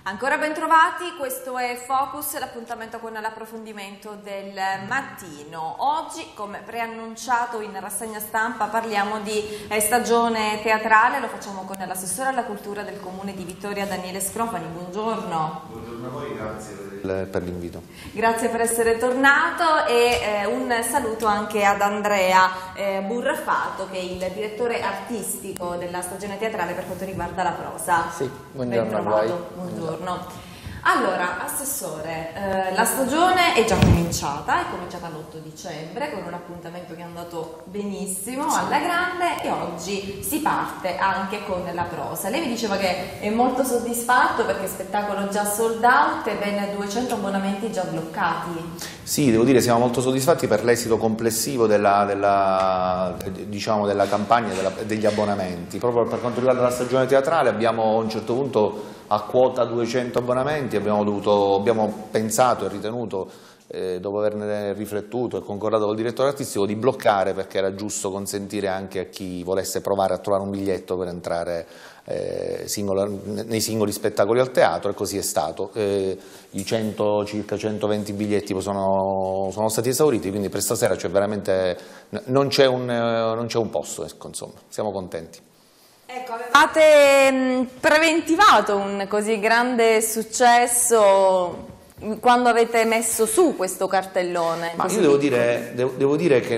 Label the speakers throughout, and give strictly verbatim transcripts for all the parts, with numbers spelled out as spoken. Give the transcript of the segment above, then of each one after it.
Speaker 1: Ancora ben trovati, questo è Focus, l'appuntamento con l'approfondimento del mattino. Oggi, come preannunciato in rassegna stampa, parliamo di eh, stagione teatrale, lo facciamo con l'assessore alla cultura del comune di Vittoria, Daniele Scrofani. Buongiorno.
Speaker 2: Buongiorno a voi, grazie per l'invito.
Speaker 1: Grazie per essere tornato e eh, un saluto anche ad Andrea eh, Burrafato, che è il direttore artistico della stagione teatrale per quanto riguarda la prosa.
Speaker 3: Sì, buongiorno a voi.
Speaker 1: Buongiorno. Allora, Assessore, eh, la stagione è già cominciata, è cominciata l'otto dicembre con un appuntamento che è andato benissimo, alla grande, e oggi si parte anche con la prosa. Lei mi diceva che è molto soddisfatto perché spettacolo già sold out e ben duecento abbonamenti già bloccati.
Speaker 2: Sì, devo dire siamo molto soddisfatti per l'esito complessivo della, della, diciamo, della campagna della, degli abbonamenti. Proprio per quanto riguarda la stagione teatrale abbiamo a un certo punto a quota duecento abbonamenti, abbiamo, dovuto, abbiamo pensato e ritenuto, eh, dopo averne riflettuto e concordato col direttore artistico, di bloccare, perché era giusto consentire anche a chi volesse provare a trovare un biglietto per entrare eh, singola, nei singoli spettacoli al teatro, e così è stato. Eh, I cento, circa centoventi biglietti sono, sono stati esauriti, quindi per stasera c'è veramente, non c'è un, non c'è un posto, ecco, insomma, siamo contenti.
Speaker 1: Ecco, avevate preventivato un così grande successo quando avete messo su questo cartellone?
Speaker 2: Ma io devo dire, devo, devo dire che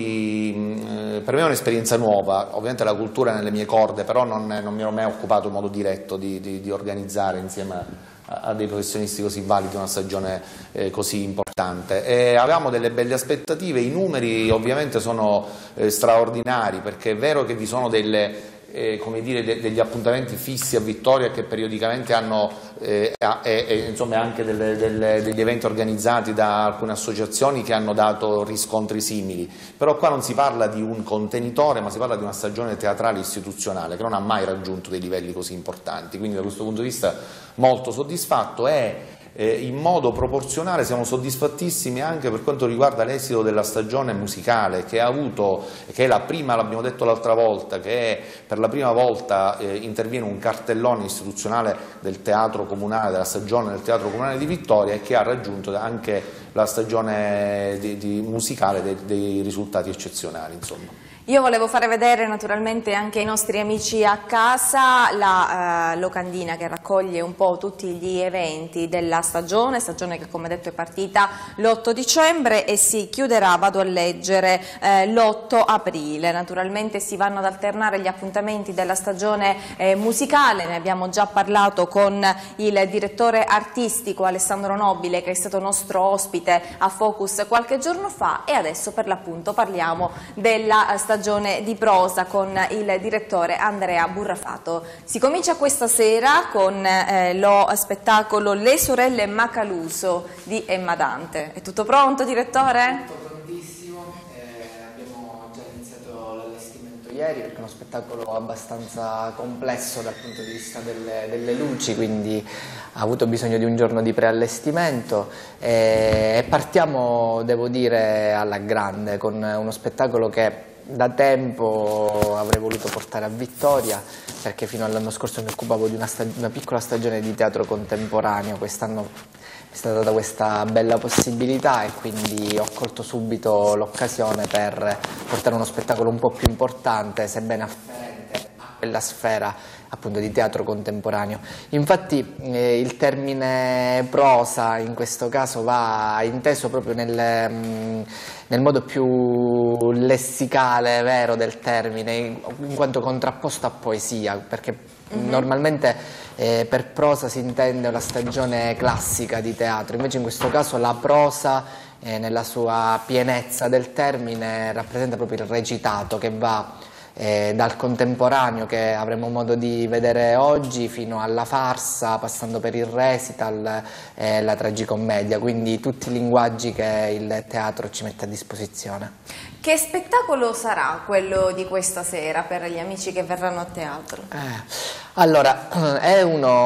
Speaker 2: noi, per me è un'esperienza nuova, ovviamente la cultura è nelle mie corde, però non, non mi ero mai occupato in modo diretto di, di, di organizzare insieme a, a dei professionisti così validi una stagione eh, così importante. E avevamo delle belle aspettative, i numeri ovviamente sono eh, straordinari, perché è vero che vi sono delle... Eh, come dire, de degli appuntamenti fissi a Vittoria che periodicamente hanno eh, e, e, insomma anche delle, delle, degli eventi organizzati da alcune associazioni che hanno dato riscontri simili, però qua non si parla di un contenitore, ma si parla di una stagione teatrale istituzionale che non ha mai raggiunto dei livelli così importanti, quindi da questo punto di vista molto soddisfatto. E Eh, in modo proporzionale siamo soddisfattissimi anche per quanto riguarda l'esito della stagione musicale, che ha avuto, che è la prima, l'abbiamo detto l'altra volta, che è, per la prima volta eh, interviene un cartellone istituzionale del teatro comunale, della stagione del teatro comunale di Vittoria, e che ha raggiunto anche la stagione di, di musicale dei, dei risultati eccezionali, insomma.
Speaker 1: Io volevo fare vedere naturalmente anche ai nostri amici a casa la uh, locandina che raccoglie un po' tutti gli eventi della stagione, stagione che come detto è partita l'otto dicembre e si chiuderà, vado a leggere, eh, l'otto aprile. Naturalmente si vanno ad alternare gli appuntamenti della stagione eh, musicale, ne abbiamo già parlato con il direttore artistico Alessandro Nobile, che è stato nostro ospite a Focus qualche giorno fa, e adesso per l'appunto parliamo della stagione stagione di prosa con il direttore Andrea Burrafato. Si comincia questa sera con eh, lo spettacolo Le sorelle Macaluso di Emma Dante. È tutto pronto, direttore?
Speaker 3: Tutto prontissimo, eh, abbiamo già iniziato l'allestimento ieri perché è uno spettacolo abbastanza complesso dal punto di vista delle, delle luci, quindi ha avuto bisogno di un giorno di preallestimento eh, e partiamo, devo dire, alla grande con uno spettacolo che da tempo avrei voluto portare a Vittoria, perché fino all'anno scorso mi occupavo di una, una piccola stagione di teatro contemporaneo. Quest'anno è stata data questa bella possibilità e quindi ho colto subito l'occasione per portare uno spettacolo un po' più importante, sebbene afferente a quella sfera appunto di teatro contemporaneo. Infatti eh, il termine prosa in questo caso va inteso proprio nel, mh, nel modo più lessicale, vero, del termine, in, in quanto contrapposto a poesia, perché mm-hmm. normalmente eh, per prosa si intende una stagione classica di teatro, invece in questo caso la prosa eh, nella sua pienezza del termine rappresenta proprio il recitato, che va Eh, dal contemporaneo che avremo modo di vedere oggi fino alla farsa, passando per il recital e eh, la tragicommedia, quindi tutti i linguaggi che il teatro ci mette a disposizione.
Speaker 1: Che spettacolo sarà quello di questa sera per gli amici che verranno a teatro?
Speaker 3: Eh, allora, è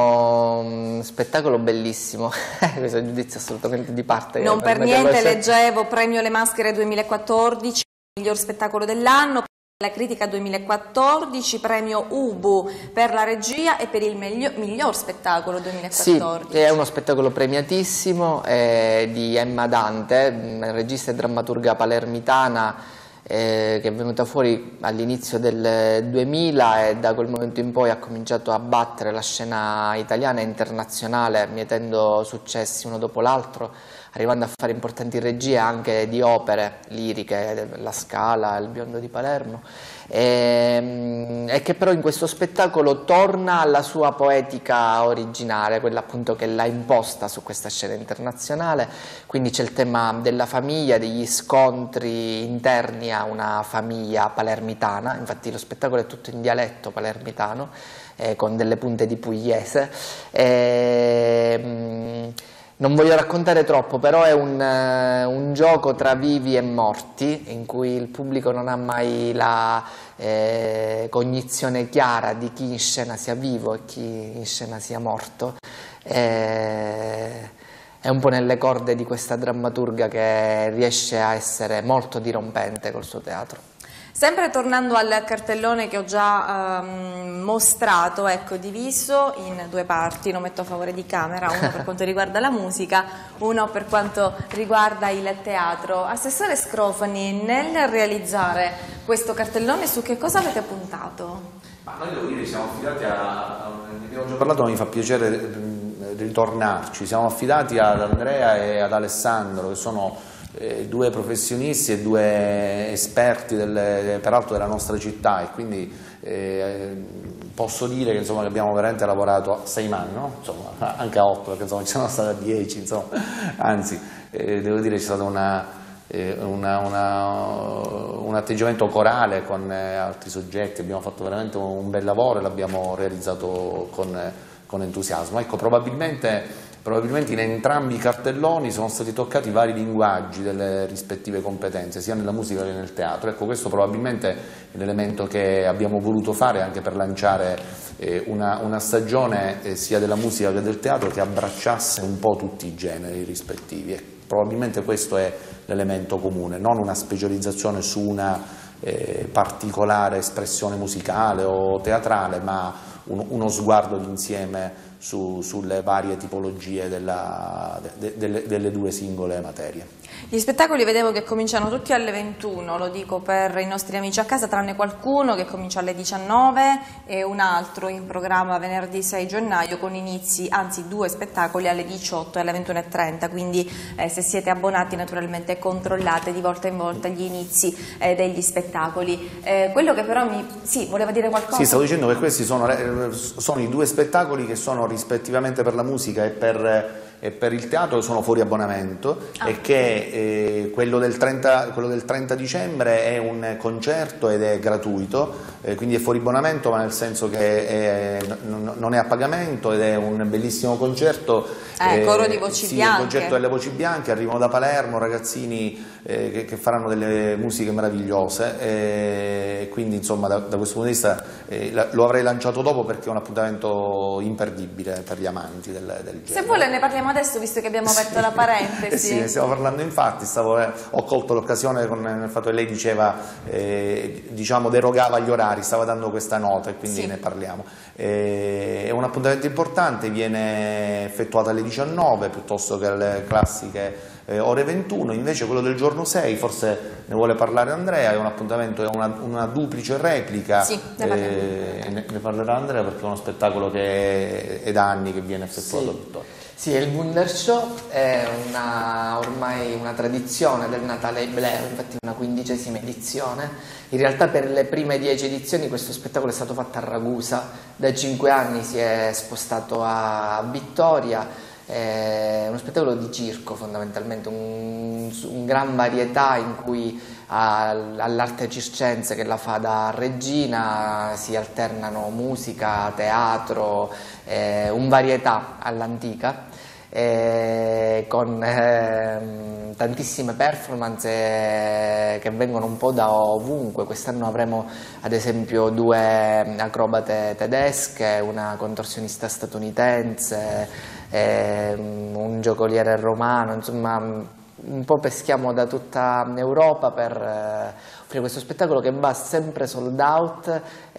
Speaker 3: uno spettacolo bellissimo, questo è un giudizio assolutamente di parte.
Speaker 1: Non per niente leggevo premio Le Maschere duemilaquattordici, miglior spettacolo dell'anno. La critica duemilaquattordici, premio Ubu per la regia e per il meglio, miglior spettacolo duemilaquattordici.
Speaker 3: Sì, è uno spettacolo premiatissimo eh, di Emma Dante, regista e drammaturga palermitana, eh, che è venuta fuori all'inizio del duemila e da quel momento in poi ha cominciato a battere la scena italiana e internazionale, mietendo successi uno dopo l'altro, arrivando a fare importanti regie anche di opere liriche, La Scala, Il biondo di Palermo, e, e che però in questo spettacolo torna alla sua poetica originale, quella appunto che l'ha imposta su questa scena internazionale. Quindi c'è il tema della famiglia, degli scontri interni a una famiglia palermitana, infatti lo spettacolo è tutto in dialetto palermitano, eh, con delle punte di pugliese. E, Non voglio raccontare troppo, però è un, uh, un gioco tra vivi e morti, in cui il pubblico non ha mai la eh, cognizione chiara di chi in scena sia vivo e chi in scena sia morto. E, è un po' nelle corde di questa drammaturga che riesce a essere molto dirompente col suo teatro.
Speaker 1: Sempre tornando al cartellone che ho già ehm, mostrato, ecco, diviso in due parti, lo metto a favore di camera, uno per quanto riguarda la musica, uno per quanto riguarda il teatro. Assessore Scrofani, nel realizzare questo cartellone su che cosa avete puntato?
Speaker 2: Ma noi devo dire, siamo affidati a, ne abbiamo già parlato, mi fa piacere ritornarci, siamo affidati ad Andrea e ad Alessandro, che sono Eh, due professionisti e due esperti del, peraltro della nostra città, e quindi eh, posso dire che, insomma, che abbiamo veramente lavorato a sei mani, no? Insomma, anche a otto, perché insomma, ci sono state a dieci, insomma. Anzi, eh, devo dire che c'è stato una, eh, una, una, un atteggiamento corale con eh, altri soggetti, abbiamo fatto veramente un, un bel lavoro e l'abbiamo realizzato con, eh, con entusiasmo. Ecco, probabilmente Probabilmente in entrambi i cartelloni sono stati toccati vari linguaggi delle rispettive competenze, sia nella musica che nel teatro. Ecco, questo probabilmente è l'elemento che abbiamo voluto fare anche per lanciare eh, una, una stagione eh, sia della musica che del teatro che abbracciasse un po' tutti i generi rispettivi. E probabilmente questo è l'elemento comune, non una specializzazione su una eh, particolare espressione musicale o teatrale, ma un, uno sguardo d'insieme Su, sulle varie tipologie della, de, de, delle due singole materie.
Speaker 1: Gli spettacoli vedevo che cominciano tutti alle ventuno, lo dico per i nostri amici a casa, tranne qualcuno che comincia alle diciannove e un altro in programma venerdì sei gennaio con inizi, anzi due spettacoli alle diciotto e alle ventuno e trenta, quindi eh, se siete abbonati naturalmente controllate di volta in volta gli inizi eh, degli spettacoli. Eh, quello che però mi... Sì, voleva dire qualcosa?
Speaker 2: Sì, stavo dicendo che questi sono, sono i due spettacoli che sono rispettivamente per la musica e per, e per il teatro, che sono fuori abbonamento, ah. e che eh, quello, del trenta, quello del trenta dicembre è un concerto ed è gratuito, eh, quindi è fuori abbonamento, ma nel senso che è, non è a pagamento ed è un bellissimo concerto.
Speaker 1: Eh, eh, coro di voci
Speaker 2: sì,
Speaker 1: bianche.
Speaker 2: Il concerto delle voci bianche, arrivano da Palermo ragazzini eh, che, che faranno delle musiche meravigliose, e quindi insomma da, da questo punto di vista eh, lo avrei lanciato dopo perché è un appuntamento imperdibile per gli amanti del, del genere.
Speaker 1: Se vuole ne parliamo adesso, visto che abbiamo aperto sì. la parentesi.
Speaker 2: Eh sì, ne stiamo parlando infatti, stavo, eh, ho colto l'occasione con il fatto che lei diceva, eh, diciamo derogava agli orari, stava dando questa nota e quindi sì. ne parliamo. Eh, è un appuntamento importante, viene effettuato alle diciannove piuttosto che alle classiche eh, ore ventuno, invece quello del giorno sei, forse ne vuole parlare Andrea, è un appuntamento, è una, una duplice replica,
Speaker 1: sì, ne,
Speaker 2: eh, ne, ne parlerà Andrea perché è uno spettacolo che è da anni che viene effettuato
Speaker 3: sì.
Speaker 2: tuttora.
Speaker 3: Sì, il Wundershow è una, ormai una tradizione del Natale Ibleo, infatti una quindicesima edizione. In realtà per le prime dieci edizioni questo spettacolo è stato fatto a Ragusa, da cinque anni si è spostato a Vittoria. È uno spettacolo di circo fondamentalmente, un, un gran varietà in cui all'arte circense che la fa da regina si alternano musica, teatro, eh, un varietà all'antica. Eh, con eh, tantissime performance eh, che vengono un po' da ovunque. Quest'anno avremo ad esempio due acrobate tedesche, una contorsionista statunitense, eh, un giocoliere romano, insomma un po' peschiamo da tutta Europa per eh, offrire questo spettacolo che va sempre sold out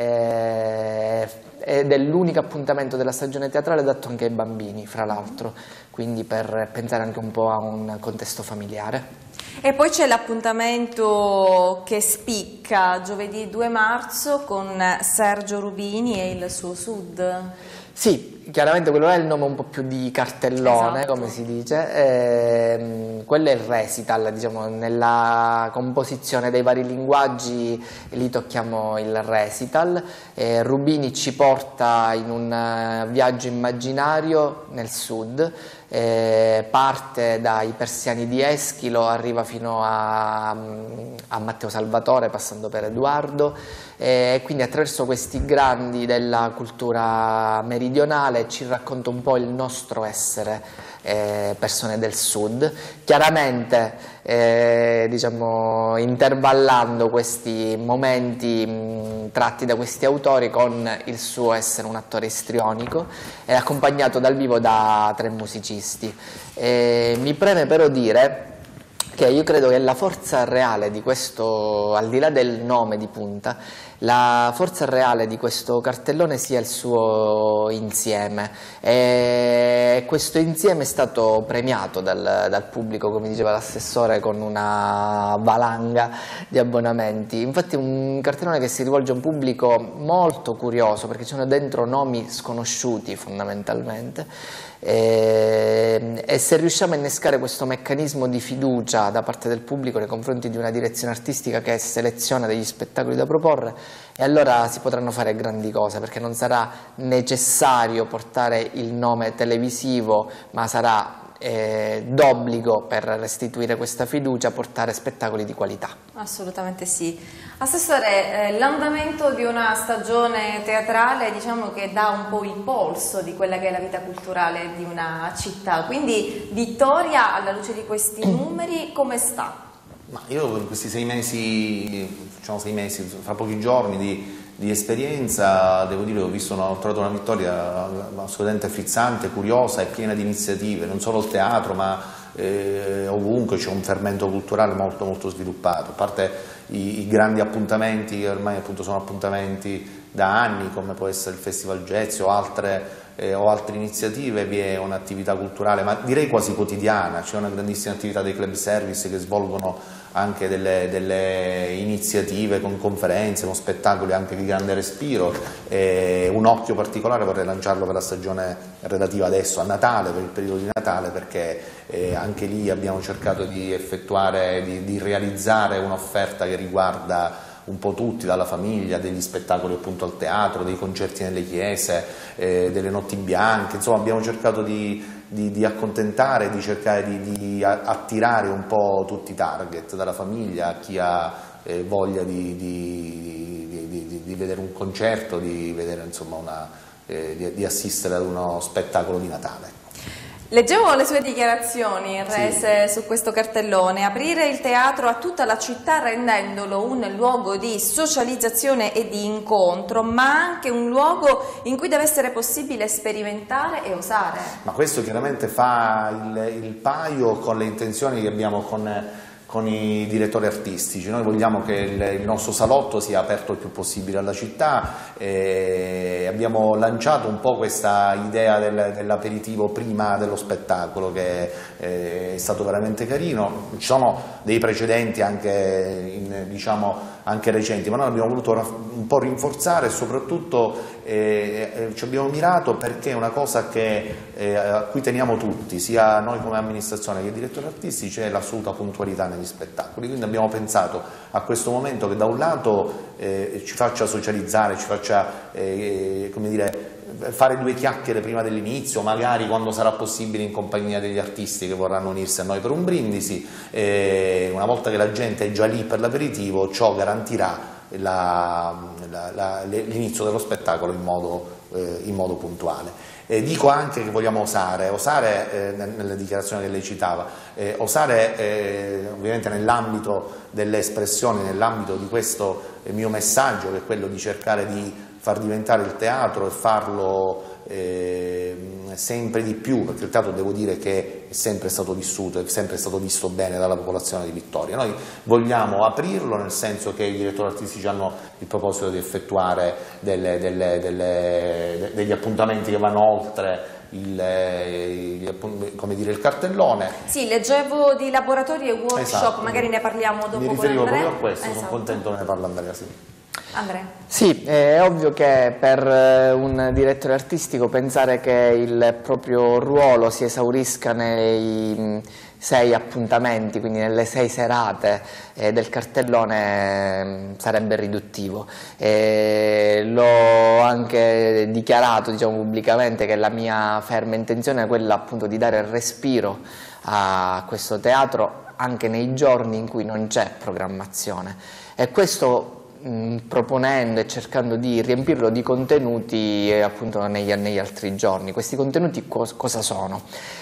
Speaker 3: eh, ed è l'unico appuntamento della stagione teatrale adatto anche ai bambini, fra l'altro, quindi per pensare anche un po' a un contesto familiare.
Speaker 1: E poi c'è l'appuntamento che spicca giovedì due marzo con Sergio Rubini e il suo Sud.
Speaker 3: Sì, chiaramente quello è il nome un po' più di cartellone, esatto, come si dice, ehm, quello è il recital, diciamo, nella composizione dei vari linguaggi lì tocchiamo il recital, eh, Rubini ci porta in un uh, viaggio immaginario nel sud, eh, parte dai persiani di Eschilo, arriva fino a, a Matteo Salvatore passando per Edoardo, e quindi attraverso questi grandi della cultura meridionale ci racconta un po' il nostro essere eh, persone del sud, chiaramente eh, diciamo, intervallando questi momenti mh, tratti da questi autori con il suo essere un attore istrionico e accompagnato dal vivo da tre musicisti. E mi preme però dire che io credo che la forza reale di questo, al di là del nome di punta, la forza reale di questo cartellone sia il suo insieme, e questo insieme è stato premiato dal, dal pubblico, come diceva l'assessore, con una valanga di abbonamenti. Infatti è un cartellone che si rivolge a un pubblico molto curioso, perché ci sono dentro nomi sconosciuti fondamentalmente, e, e se riusciamo a innescare questo meccanismo di fiducia da parte del pubblico nei confronti di una direzione artistica che seleziona degli spettacoli da proporre, e allora si potranno fare grandi cose, perché non sarà necessario portare il nome televisivo, ma sarà eh, d'obbligo, per restituire questa fiducia, portare spettacoli di qualità.
Speaker 1: Assolutamente sì. Assessore, eh, l'andamento di una stagione teatrale, diciamo che dà un po' il polso di quella che è la vita culturale di una città, quindi Vittoria, alla luce di questi numeri, come sta?
Speaker 2: Ma io in questi sei mesi, diciamo sei mesi, fra pochi giorni di, di esperienza, devo dire che ho visto una, ho trovato una Vittoria assolutamente frizzante, curiosa e piena di iniziative, non solo il teatro, ma eh, ovunque c'è un fermento culturale molto molto sviluppato, a parte i, i grandi appuntamenti che ormai appunto sono appuntamenti da anni, come può essere il Festival Jazz o altre Eh, o altre iniziative, vi è un'attività culturale, ma direi quasi quotidiana, c'è una grandissima attività dei club service che svolgono anche delle, delle iniziative con conferenze, con spettacoli anche di grande respiro, eh, un occhio particolare vorrei lanciarlo per la stagione relativa adesso a Natale, per il periodo di Natale, perché eh, anche lì abbiamo cercato di effettuare, di, di realizzare un'offerta che riguarda un po' tutti, dalla famiglia, degli spettacoli appunto al teatro, dei concerti nelle chiese, eh, delle notti bianche, insomma abbiamo cercato di, di, di accontentare, di cercare di, di attirare un po' tutti i target, dalla famiglia a chi ha eh, voglia di, di, di, di, di vedere un concerto, di, vedere, insomma, una, eh, di, di assistere ad uno spettacolo di Natale.
Speaker 1: Leggevo le sue dichiarazioni rese
Speaker 2: sì.
Speaker 1: su questo cartellone: aprire il teatro a tutta la città rendendolo un luogo di socializzazione e di incontro, ma anche un luogo in cui deve essere possibile sperimentare e osare.
Speaker 2: Ma questo chiaramente fa il, il paio con le intenzioni che abbiamo con, con i direttori artistici. Noi vogliamo che il, il nostro salotto sia aperto il più possibile alla città, e abbiamo lanciato un po' questa idea del, dell'aperitivo prima dello spettacolo, che è stato veramente carino. Ci sono dei precedenti anche, in, diciamo, anche recenti, ma noi abbiamo voluto un po' rinforzare e soprattutto eh, ci abbiamo mirato perché è una cosa che, eh, a cui teniamo tutti, sia noi come amministrazione che i direttori artistici, è l'assoluta puntualità negli spettacoli. Quindi abbiamo pensato a questo momento che da un lato eh, ci faccia socializzare, ci faccia eh, come dire, fare due chiacchiere prima dell'inizio, magari quando sarà possibile in compagnia degli artisti che vorranno unirsi a noi per un brindisi, e una volta che la gente è già lì per l'aperitivo, ciò garantirà l'inizio dello spettacolo in modo, eh, in modo puntuale. Eh, dico anche che vogliamo osare, osare eh, nelle dichiarazioni che lei citava, eh, osare eh, ovviamente nell'ambito delle espressioni, nell'ambito di questo eh, mio messaggio, che è quello di cercare di far diventare il teatro e farlo eh, sempre di più, perché il teatro devo dire che è sempre stato vissuto, è sempre stato visto bene dalla popolazione di Vittoria. Noi vogliamo aprirlo, nel senso che i direttori artistici hanno il proposito di effettuare delle, delle, delle, degli appuntamenti che vanno oltre Il, il, come dire, il cartellone.
Speaker 1: Sì, leggevo di laboratori e workshop,
Speaker 2: esatto.
Speaker 1: Magari ne parliamo dopo.
Speaker 2: Mi riferivo
Speaker 1: con Andrea.
Speaker 2: proprio a questo,
Speaker 1: Esatto.
Speaker 2: sono contento che ne parla Andrea. Sì.
Speaker 1: Andrea.
Speaker 3: Sì, è ovvio che per un direttore artistico pensare che il proprio ruolo si esaurisca nei sei appuntamenti, quindi nelle sei serate eh, del cartellone, sarebbe riduttivo. Eh, l'ho anche dichiarato, diciamo, pubblicamente, che la mia ferma intenzione è quella appunto di dare respiro a questo teatro anche nei giorni in cui non c'è programmazione, e questo proponendo e cercando di riempirlo di contenuti eh, appunto negli, negli altri giorni. Questi contenuti cos cosa sono?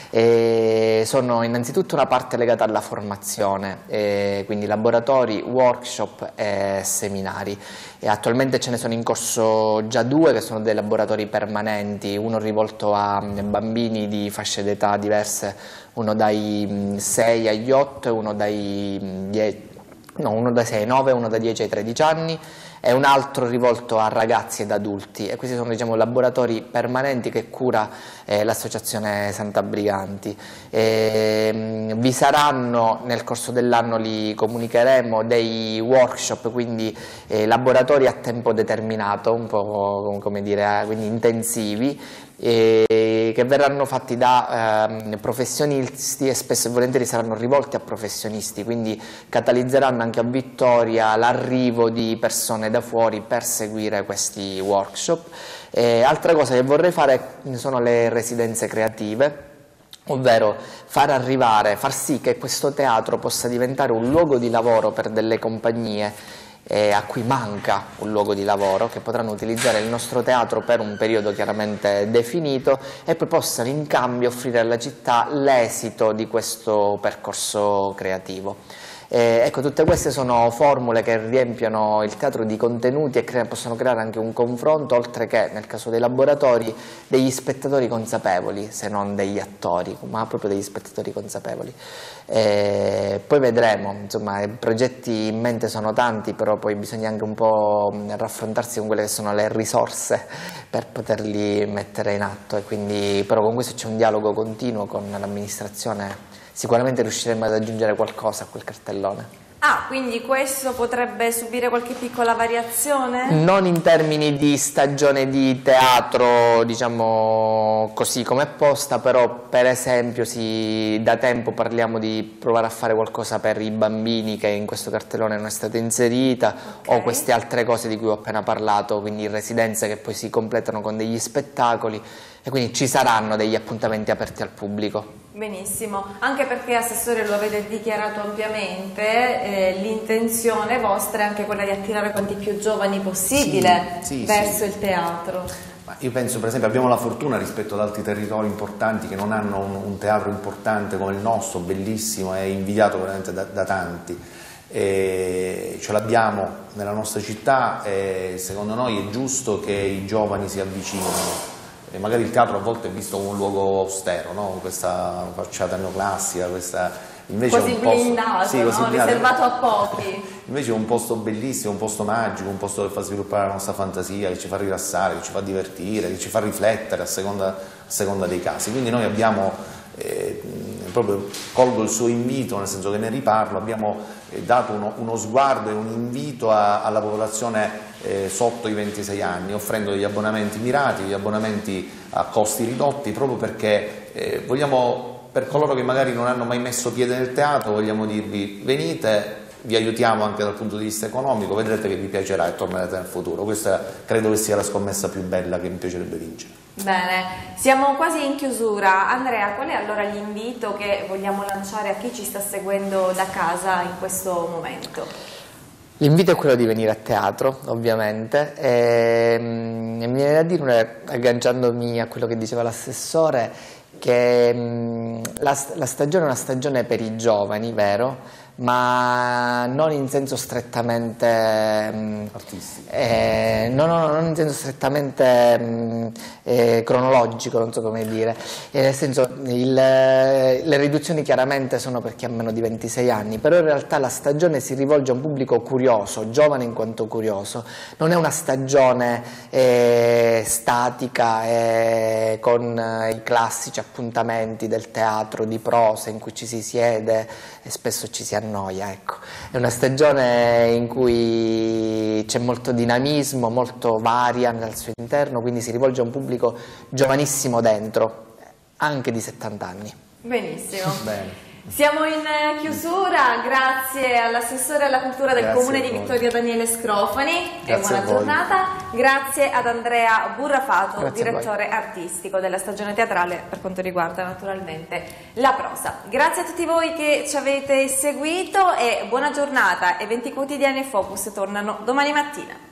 Speaker 3: Eh, sono innanzitutto una parte legata alla formazione, eh, quindi laboratori, workshop e seminari. E attualmente ce ne sono in corso già due che sono dei laboratori permanenti, uno rivolto a bambini di fasce d'età diverse, uno dai sei agli otto e uno dai dieci. No, uno da sei ai nove, uno da dieci ai tredici anni e un altro rivolto a ragazzi ed adulti, e questi sono, diciamo, laboratori permanenti che cura eh, l'associazione Santa Briganti. E, mh, vi saranno nel corso dell'anno, li comunicheremo, dei workshop, quindi eh, laboratori a tempo determinato, un po' come dire, quindi intensivi, e che verranno fatti da eh, professionisti e spesso e volentieri saranno rivolti a professionisti, quindi catalizzeranno anche a Vittoria l'arrivo di persone da fuori per seguire questi workshop. E altra cosa che vorrei fare sono le residenze creative, ovvero far arrivare, far sì che questo teatro possa diventare un luogo di lavoro per delle compagnie Eh, a cui manca un luogo di lavoro, che potranno utilizzare il nostro teatro per un periodo chiaramente definito e poi possano in cambio offrire alla città l'esito di questo percorso creativo. Eh, ecco, tutte queste sono formule che riempiono il teatro di contenuti e crea, possono creare anche un confronto, oltre che, nel caso dei laboratori, degli spettatori consapevoli, se non degli attori, ma proprio degli spettatori consapevoli. Eh, poi vedremo, insomma, i progetti in mente sono tanti, però poi bisogna anche un po' raffrontarsi con quelle che sono le risorse per poterli mettere in atto, e quindi, però con questo c'è un dialogo continuo con l'amministrazione. Sicuramente riusciremo ad aggiungere qualcosa a quel cartellone.
Speaker 1: Ah, quindi questo potrebbe subire qualche piccola variazione?
Speaker 3: Non in termini di stagione di teatro, diciamo così come è posta, però per esempio sì, da tempo parliamo di provare a fare qualcosa per i bambini che in questo cartellone non è stata inserita, okay, o queste altre cose di cui ho appena parlato, quindi residenze che poi si completano con degli spettacoli, e quindi ci saranno degli appuntamenti aperti al pubblico.
Speaker 1: Benissimo, anche perché, Assessore, lo avete dichiarato ampiamente, eh, l'intenzione vostra è anche quella di attirare quanti più giovani possibile
Speaker 2: sì, sì,
Speaker 1: verso
Speaker 2: sì.
Speaker 1: il teatro.
Speaker 2: Ma io penso, per esempio, abbiamo la fortuna rispetto ad altri territori importanti che non hanno un, un teatro importante come il nostro, bellissimo e invidiato veramente da, da tanti. E ce l'abbiamo nella nostra città e secondo noi è giusto che i giovani si avvicinino. E magari il teatro a volte è visto come un luogo austero, no? Questa facciata neoclassica, questa invece
Speaker 1: così
Speaker 2: è un posto,
Speaker 1: blindato,
Speaker 2: sì, così
Speaker 1: no?
Speaker 2: blindato.
Speaker 1: Riservato a pochi.
Speaker 2: Invece è un posto bellissimo, un posto magico, un posto che fa sviluppare la nostra fantasia, che ci fa rilassare, che ci fa divertire, che ci fa riflettere a seconda, a seconda dei casi. Quindi noi abbiamo, eh, proprio colgo il suo invito, nel senso che ne riparlo, abbiamo eh, dato uno, uno sguardo e un invito a, alla popolazione eh, sotto i ventisei anni, offrendo degli abbonamenti mirati, degli abbonamenti a costi ridotti, proprio perché eh, vogliamo, per coloro che magari non hanno mai messo piede nel teatro, vogliamo dirvi: venite, vi aiutiamo anche dal punto di vista economico, vedrete che vi piacerà e tornerete nel futuro. Questa credo che sia la scommessa più bella che mi piacerebbe vincere.
Speaker 1: Bene, siamo quasi in chiusura. Andrea, qual è allora l'invito che vogliamo lanciare a chi ci sta seguendo da casa in questo momento?
Speaker 3: L'invito è quello di venire a teatro, ovviamente, e, e mi viene da dire, agganciandomi a quello che diceva l'assessore, che mh, la, la stagione è una stagione per i giovani, vero? ma non in senso strettamente mh,
Speaker 2: artistico.
Speaker 3: Eh, no, no, no, non in senso strettamente mh, eh, cronologico, non so come dire, eh, nel senso il, le riduzioni chiaramente sono per chi ha meno di ventisei anni, però in realtà la stagione si rivolge a un pubblico curioso, giovane in quanto curioso, non è una stagione eh, statica eh, con eh, i classici appuntamenti del teatro di prosa in cui ci si siede e spesso ci si annoia, ecco. È una stagione in cui c'è molto dinamismo, molto varia al suo interno, quindi si rivolge a un pubblico giovanissimo dentro, anche di settanta anni.
Speaker 1: Benissimo.
Speaker 2: Bene.
Speaker 1: Siamo in chiusura, grazie all'assessore alla cultura del
Speaker 2: Grazie
Speaker 1: Comune di Vittorio Daniele Scrofani
Speaker 2: Grazie
Speaker 1: e buona
Speaker 2: a voi.
Speaker 1: giornata. Grazie ad Andrea Burrafato,
Speaker 3: Grazie
Speaker 1: direttore artistico della stagione teatrale per quanto riguarda naturalmente la prosa. Grazie a tutti voi che ci avete seguito e buona giornata. Eventi quotidiani e Focus tornano domani mattina.